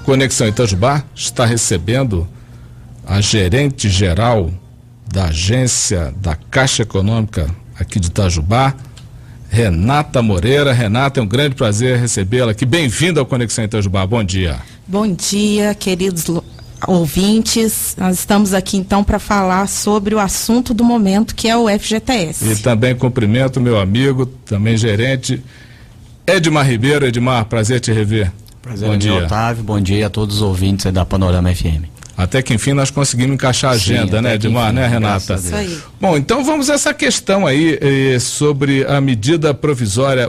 Conexão Itajubá está recebendo a gerente geral da agência da Caixa Econômica aqui de Itajubá, Renata Moreira. Renata, é um grande prazer recebê-la aqui. Bem-vinda ao Conexão Itajubá. Bom dia. Bom dia, queridos ouvintes. Nós estamos aqui então para falar sobre o assunto do momento, que é o FGTS. E também cumprimento meu amigo, também gerente, Edmar Ribeiro. Edmar, prazer te rever. Prazer é meu, Otávio. Bom dia a todos os ouvintes aí da Panorama FM. Até que enfim nós conseguimos encaixar a agenda, né, Edmar, né, Renata? Isso aí. Bom, então vamos a essa questão aí sobre a medida provisória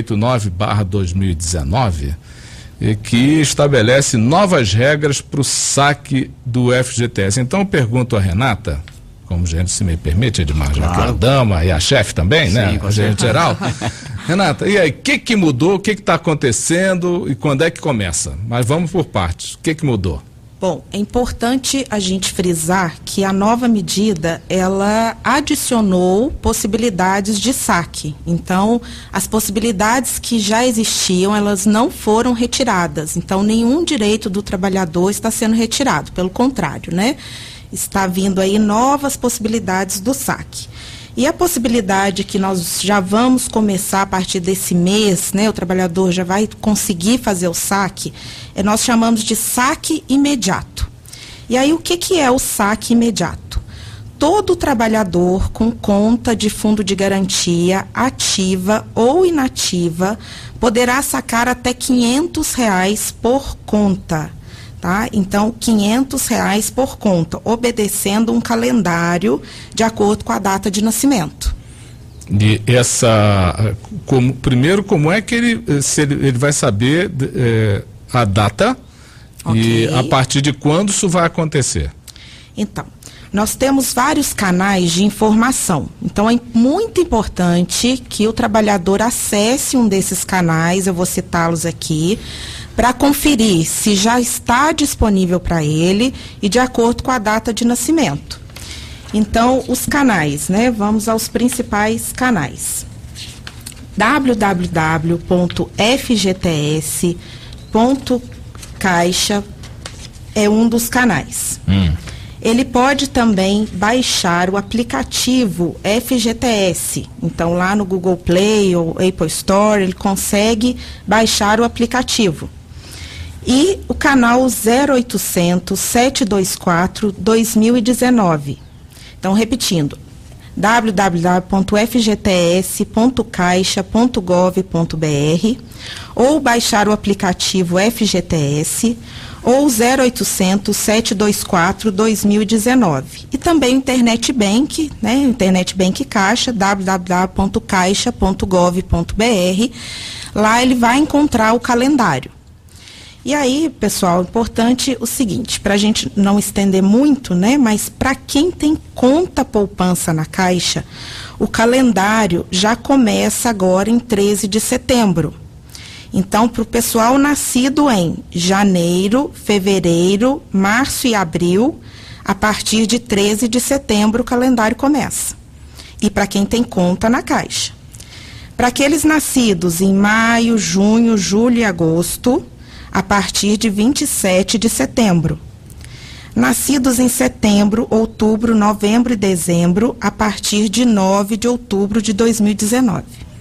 889/2019, que estabelece novas regras para o saque do FGTS. Então eu pergunto a Renata, como gerente, se me permite, Edmar, já que é a dama e a chefe também, sim, né, a gerente geral. Renata, e aí, o que mudou, o que está acontecendo e quando é que começa? Mas vamos por partes, o que mudou? Bom, é importante a gente frisar que a nova medida, ela adicionou possibilidades de saque. Então, as possibilidades que já existiam, elas não foram retiradas. Então, nenhum direito do trabalhador está sendo retirado, pelo contrário, né? Está vindo aí novas possibilidades do saque. E a possibilidade que nós já vamos começar a partir desse mês, né, o trabalhador já vai conseguir fazer o saque, nós chamamos de saque imediato. E aí o que é o saque imediato? Todo trabalhador com conta de fundo de garantia ativa ou inativa poderá sacar até R$500 por conta. Tá? Então, R$500 por conta, obedecendo um calendário de acordo com a data de nascimento. E primeiro, como é que ele vai saber a data, okay, e a partir de quando isso vai acontecer? Então, nós temos vários canais de informação. Então, é muito importante que o trabalhador acesse um desses canais, eu vou citá-los aqui, para conferir se já está disponível para ele e de acordo com a data de nascimento. Então, os canais, né? Vamos aos principais canais. www.fgts.caixa é um dos canais. Ele pode também baixar o aplicativo FGTS. Então, lá no Google Play ou Apple Store, ele consegue baixar o aplicativo. E o canal 0800 724 2019. Então, repetindo, www.fgts.caixa.gov.br ou baixar o aplicativo FGTS ou 0800 724 2019. E também o Internet Bank, né? Internet Bank Caixa, www.caixa.gov.br. Lá ele vai encontrar o calendário. E aí, pessoal, importante o seguinte, para a gente não estender muito, né? Mas para quem tem conta poupança na Caixa, o calendário já começa agora em 13 de setembro. Então, para o pessoal nascido em janeiro, fevereiro, março e abril, a partir de 13 de setembro o calendário começa. E para quem tem conta na Caixa. Para aqueles nascidos em maio, junho, julho e agosto, a partir de 27 de setembro. Nascidos em setembro, outubro, novembro e dezembro, a partir de 9 de outubro de 2019.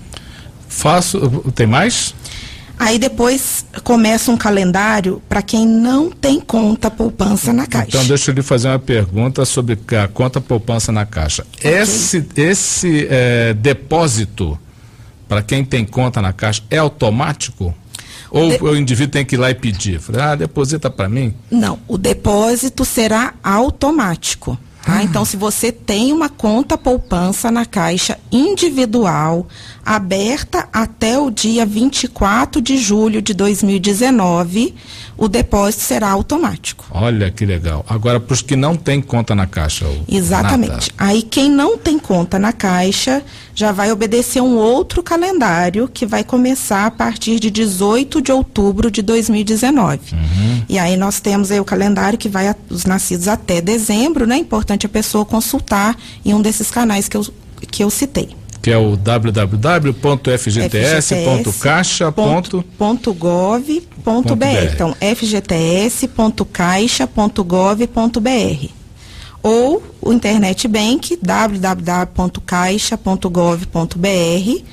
Tem mais? Aí depois começa um calendário para quem não tem conta poupança na Caixa. Então deixa eu lhe fazer uma pergunta sobre a conta poupança na Caixa. Okay. Esse depósito para quem tem conta na Caixa é automático? Ou o indivíduo tem que ir lá e pedir? Deposita para mim? Não, o depósito será automático. Tá? Então, se você tem uma conta poupança na Caixa individual, aberta até o dia 24 de julho de 2019, o depósito será automático. Olha que legal. Agora, para os que não têm conta na Caixa. Exatamente. Nada. Aí, quem não tem conta na Caixa já vai obedecer um outro calendário que vai começar a partir de 18 de outubro de 2019. E aí nós temos aí o calendário que vai os nascidos até dezembro, né? É importante a pessoa consultar em um desses canais que eu citei. Que é o www.fgts.caixa.gov.br. Então, fgts.caixa.gov.br. Ou o Internet Bank, www.caixa.gov.br,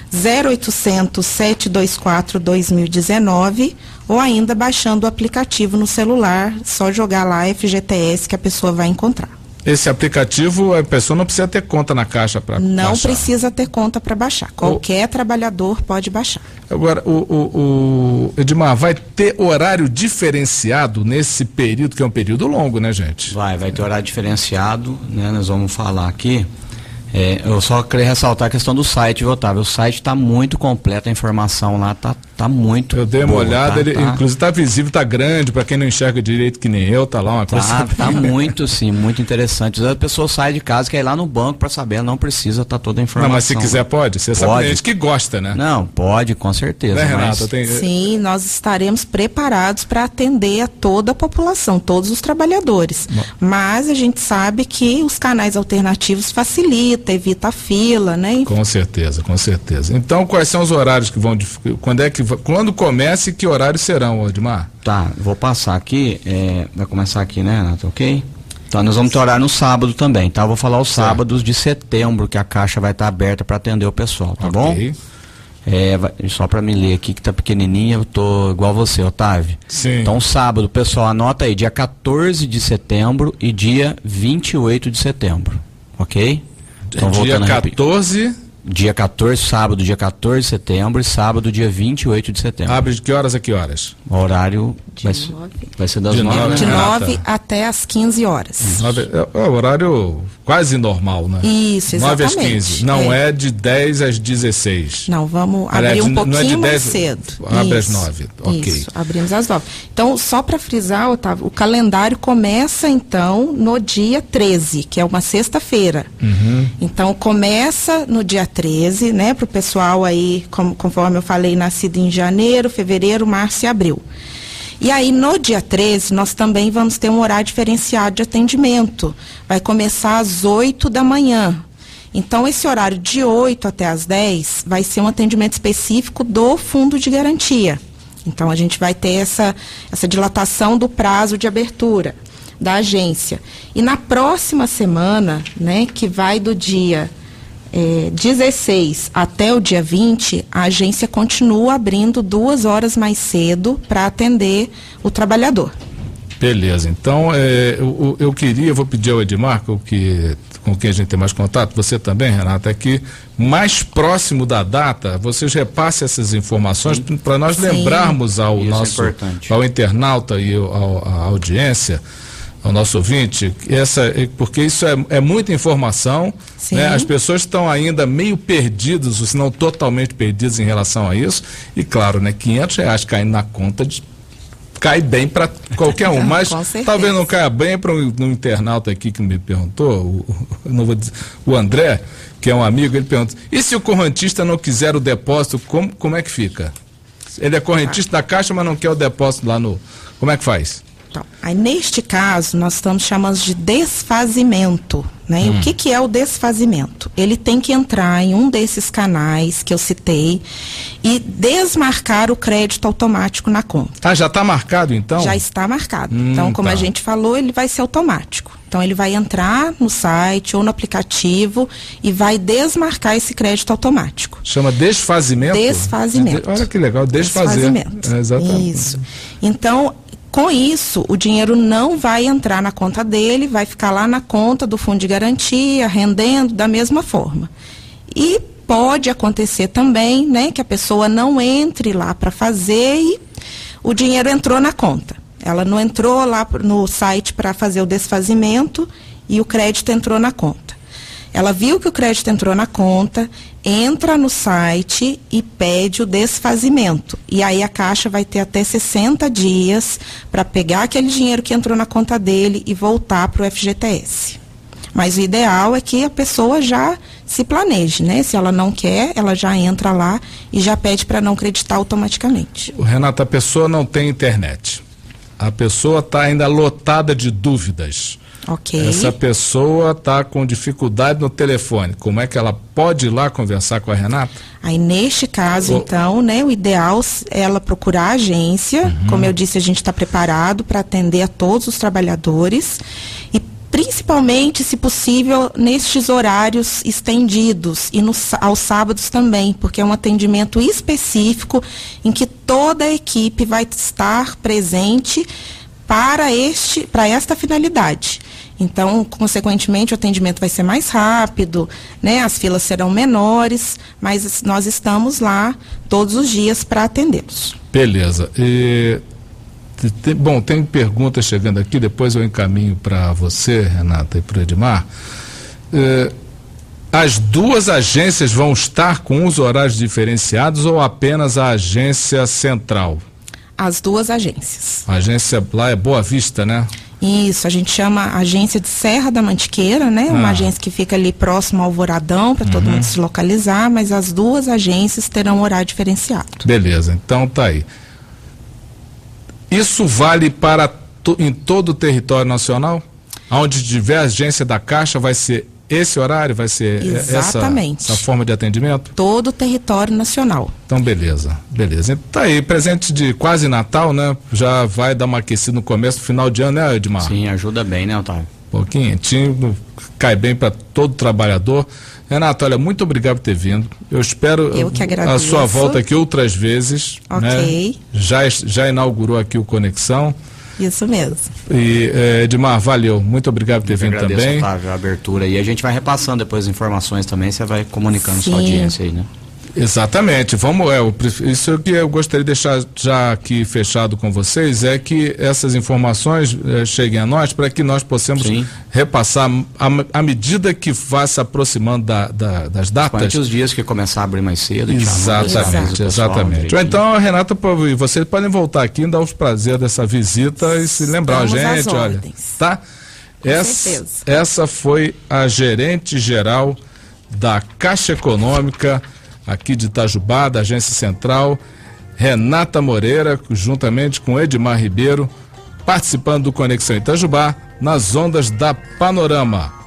0800 724 2019, ou ainda baixando o aplicativo no celular, só jogar lá FGTS que a pessoa vai encontrar. Esse aplicativo, a pessoa não precisa ter conta na Caixa para baixar? Não precisa ter conta para baixar. Qualquer trabalhador pode baixar. Agora, o Edmar, vai ter horário diferenciado nesse período, que é um período longo, né, gente? Vai ter horário diferenciado, né? Nós vamos falar aqui. Eu só queria ressaltar a questão do site, viu, Otávio? O site está muito completo, a informação lá tá muito boa. Eu dei uma olhada, inclusive está visível, está grande, para quem não enxerga direito que nem eu, tá lá uma coisa. Tá muito, sim, muito interessante. Às vezes a pessoa sai de casa, quer ir lá no banco para saber, não precisa, tá toda a informação. Não, mas se quiser pode? Você sabe, tem gente que gosta, né? Não, pode, com certeza. Né, Renata? Sim, nós estaremos preparados para atender a toda a população, todos os trabalhadores. Mas a gente sabe que os canais alternativos facilitam, evita a fila, né? Com certeza, com certeza. Então, quais são os horários que vão... Quando começa e que horários serão, Edmar? Tá, vou passar aqui, vai começar aqui, né, Renato, ok? Então, nós vamos ter horário no sábado também, tá? Vou falar os sábados de setembro, que a Caixa vai estar aberta para atender o pessoal, tá bom? Só para me ler aqui, que tá pequenininha, eu tô igual você, Otávio. Sim. Então, sábado, pessoal, anota aí, dia 14 de setembro e dia 28 de setembro, ok? Então, dia 14... Dia 14, sábado, dia 14 de setembro e sábado, dia 28 de setembro. Abre de que horas a que horas? O horário vai ser das 9, de 9 até as 15 horas. É o horário quase normal, né? Isso, exatamente. 9 às 15. Não é de 10 às 16. Não, vamos abrir um pouquinho mais cedo. Abre às 9, ok. Isso, abrimos às 9. Então, só para frisar, Otávio, o calendário começa, então, no dia 13, que é uma sexta-feira. Então, começa no dia 13, né, para o pessoal aí, conforme eu falei, nascido em janeiro, fevereiro, março e abril. E aí, no dia 13, nós também vamos ter um horário diferenciado de atendimento. Vai começar às 8 da manhã. Então, esse horário de 8 até às 10 vai ser um atendimento específico do Fundo de Garantia. Então, a gente vai ter essa dilatação do prazo de abertura da agência. E na próxima semana, né, que vai do dia 16 até o dia 20, a agência continua abrindo 2 horas mais cedo para atender o trabalhador. Beleza, então vou pedir ao Edmar, com quem a gente tem mais contato, você também, Renata, é que mais próximo da data, vocês repassem essas informações para nós lembrarmos ao ao internauta e à audiência, ao nosso ouvinte, porque isso é muita informação, né? As pessoas estão ainda meio perdidas, se não totalmente perdidas em relação a isso, e claro, né, R$500 caindo na conta cai bem para qualquer um, mas talvez não caia bem para um internauta aqui que me perguntou, não vou dizer, o André, que é um amigo, ele pergunta, e se o correntista não quiser o depósito, como é que fica? Ele é correntista da Caixa, mas não quer o depósito lá como é que faz? Então, aí neste caso, nós estamos chamando de desfazimento, né? E o que é o desfazimento? Ele tem que entrar em um desses canais que eu citei e desmarcar o crédito automático na conta. Ah, já está marcado então? Já está marcado. Então, como a gente falou, ele vai ser automático. Então, ele vai entrar no site ou no aplicativo e vai desmarcar esse crédito automático. Chama desfazimento? Desfazimento. Olha que legal, desfazimento. Exatamente. Isso. Então, com isso, o dinheiro não vai entrar na conta dele, vai ficar lá na conta do Fundo de Garantia, rendendo da mesma forma. E pode acontecer também, né, que a pessoa não entre lá para fazer e o dinheiro entrou na conta. Ela não entrou lá no site para fazer o desfazimento e o crédito entrou na conta. Ela viu que o crédito entrou na conta, entra no site e pede o desfazimento. E aí a Caixa vai ter até 60 dias para pegar aquele dinheiro que entrou na conta dele e voltar para o FGTS. Mas o ideal é que a pessoa já se planeje, né? Se ela não quer, ela já entra lá e já pede para não creditar automaticamente. Renata, a pessoa não tem internet. A pessoa está ainda lotada de dúvidas. Ok. Essa pessoa está com dificuldade no telefone. Como é que ela pode ir lá conversar com a Renata? Aí, neste caso, então, né, o ideal é ela procurar a agência. Como eu disse, a gente está preparado para atender a todos os trabalhadores e principalmente, se possível, nestes horários estendidos e aos sábados também, porque é um atendimento específico em que toda a equipe vai estar presente para esta finalidade. Então, consequentemente, o atendimento vai ser mais rápido, né? As filas serão menores, mas nós estamos lá todos os dias para atendê-los. Beleza. Tem perguntas chegando aqui, depois eu encaminho para você, Renata, e para o Edmar. As duas agências vão estar com os horários diferenciados ou apenas a agência central? As duas agências. A agência lá é Boa Vista, né? Isso, a gente chama a agência de Serra da Mantiqueira, né? Uma agência que fica ali próximo ao Alvoradão, para todo mundo se localizar, mas as duas agências terão horário diferenciado. Beleza, então tá aí. Isso vale para em todo o território nacional? Onde tiver agência da Caixa, vai ser esse horário? Vai ser essa forma de atendimento? Todo o território nacional. Então, beleza. Então, tá aí, presente de quase Natal, né? Já vai dar uma aquecida no começo, no final de ano, né, Edmar? Sim, ajuda bem, né, Otávio? Pouquinho, cai bem para todo trabalhador. Renato, olha, muito obrigado por ter vindo. Eu espero a sua volta aqui outras vezes. Ok. Né? Já inaugurou aqui o Conexão. Isso mesmo. E Edmar, valeu. Muito obrigado por ter vindo também. Otávio, a abertura. E a gente vai repassando depois as informações também, você vai comunicando sua audiência aí, né? Exatamente, isso que eu gostaria de deixar já aqui fechado com vocês, é que essas informações cheguem a nós para que nós possamos repassar à medida que vá se aproximando das datas. Quantos os dias que começar a abrir mais cedo. Exatamente. Ou então a Renata e vocês podem voltar aqui e dar os prazeres dessa visita e se lembrar a gente, olha, tá? Essa foi a gerente geral da Caixa Econômica aqui de Itajubá, da Agência Central, Renata Moreira, juntamente com Edmar Ribeiro, participando do Conexão Itajubá, nas ondas da Panorama.